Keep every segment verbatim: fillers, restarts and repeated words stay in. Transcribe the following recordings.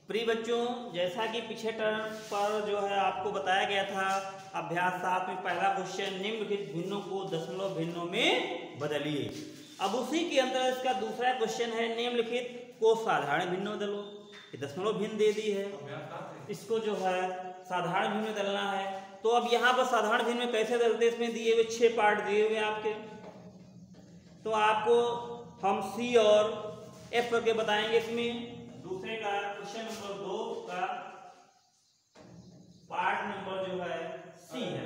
प्रिय बच्चों, जैसा कि पिछले टर्म पर जो है आपको बताया गया था अभ्यास सात में पहला क्वेश्चन निम्नलिखित भिन्नों को दशमलव भिन्नों में बदलिए। अब उसी के अंदर इसका दूसरा क्वेश्चन है निम्नलिखित को साधारण भिन्न में बदलो। ये दशमलव भिन्न दे दी है, इसको जो है साधारण भिन्न में बदलना है। तो अब यहाँ पर साधारण भिन्न में कैसे बदलते, इसमें दिए हुए छह पार्ट दिए हुए आपके, तो आपको हम सी और एफ करके बताएंगे। इसमें दूसरे का क्वेश्चन नंबर दो का पार्ट नंबर जो है सी है।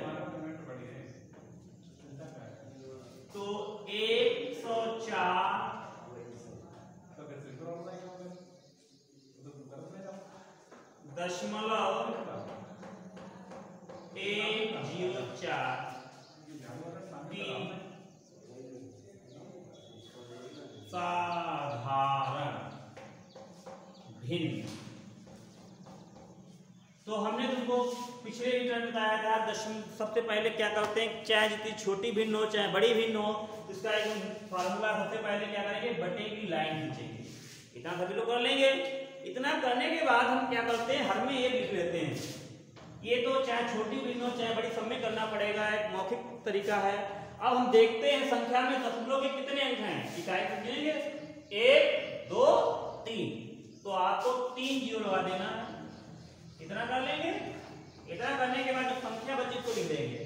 तो एक सौ चार दशमलव एक जीरो चार तीन साधारण भिन्न। तो हमने तुमको पिछले टर्म बताया था दशम सबसे पहले क्या करते हैं, चाहे जितनी छोटी भिन्न हो चाहे बड़ी भिन्न हो, इसका एक फार्मूला सबसे पहले क्या करेंगे, बटे की लाइन खींचेंगे। इतना सभी लोग कर लेंगे। इतना करने के बाद हम क्या करते हैं, हर में एक लिख लेते हैं। ये तो चाहे छोटी भिन्न हो चाहे बड़ी, सब में करना पड़ेगा, एक मौखिक तरीका है। अब हम देखते हैं संख्या में दशमलव के कितने अंक हैं, इकाई समझेंगे, एक दो तीन, तो आपको तीन जीरो लगा देना है। इतना कर लेंगे। इतना करने के बाद जो संख्या बची को लिख देंगे।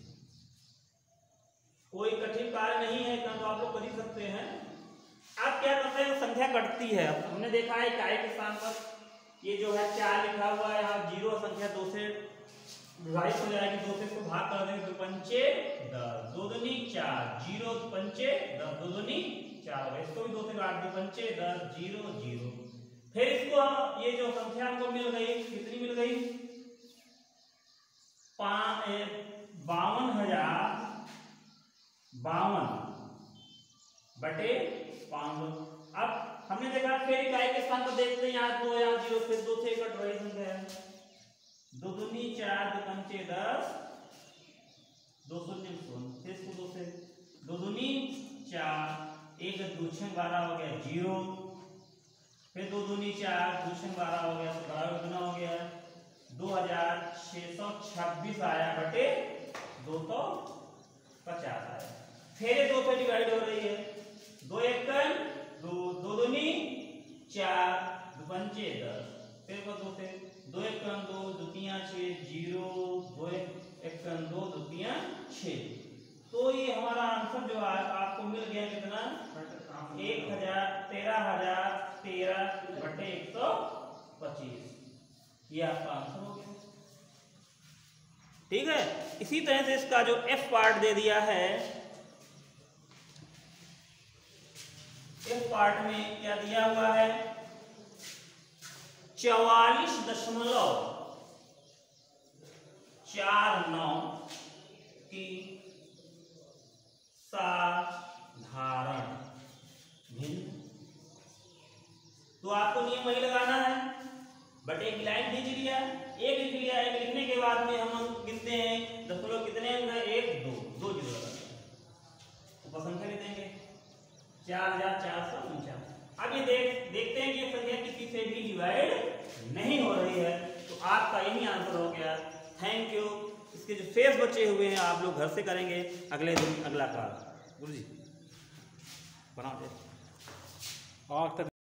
कोई कठिन कार्य नहीं है, इतना तो आप लोग कर ही सकते हैं। अब क्या करते हैं, संख्या कटती है। हमने देखा है इकाई के स्थान पर ये जो है चार लिखा हुआ है, यहाँ जीरो संख्या दो से विभाजित हो जाएगी, दो से इसको भाग कर देंगे, दो पंचे दस, दो दूनी चार, जीरो पंचे दस, दो दूनी चार, इसको भी दो से काट दो, पंचे दस, जीरो जीरो। फिर इसको हम ये जो संख्या हमको मिल गई, कितनी मिल गई, बावन हजार बावन बटे पांच सौ। अब हमने देखा फिर इकाई के स्थान पर देखते हैं, यहाँ दो यहाँ जीरो, फिर दो से कट रही संख्या है, दो दूनी चार, दो पंचे दस, दो शून्य शून्य, फिर इसको दो से, दो दूनी चार, एक दो छः बारह हो गया जीरो, फिर दो दूनी चार, दो छः बारह हो गया, तो बारह गुना हो गया, दो हजार छः सौ छब्बीस आया बटे दो सौ पचास आया। फिर दो से डिवाइड हो रही है, दो एक दो, दो दूनी चार, दो पंचे दस, फिर दो से, दो एक दो, द्वितीय छः, जीरो, दो एक दो, द्वितीय छः। तो ये हमारा आंसर जो है आपको मिल गया कितना, एक हजार तेरह हजार तेरह बटे एक सौ पच्चीस। ये आपका आंसर हो गया। ठीक है। इसी तरह से इसका जो एफ पार्ट दे दिया है, एफ पार्ट में क्या दिया हुआ है, चौवालीस दशमलव चार नौ की साधारण भिन्न। तो आपको नियम वही लगाना है, बटे की लाइन खींच लिया, एक लिख लिया, एक लिखने के बाद में हम गिनते हैं दशमलव कितने अंक है, एक दो, दो जीरो लगाना, ऊपर संख्या लिख देंगे चार हजार चार सौ उनचास। अब ये देख देखते हैं कि ये संख्या किसी से भी डिवाइड नहीं हो रही है, तो आपका यही आंसर हो गया। Thank you. इसके जो शेष बचे हुए हैं आप लोग घर से करेंगे अगले दिन, अगला कार्य। गुरु जी बनाओ।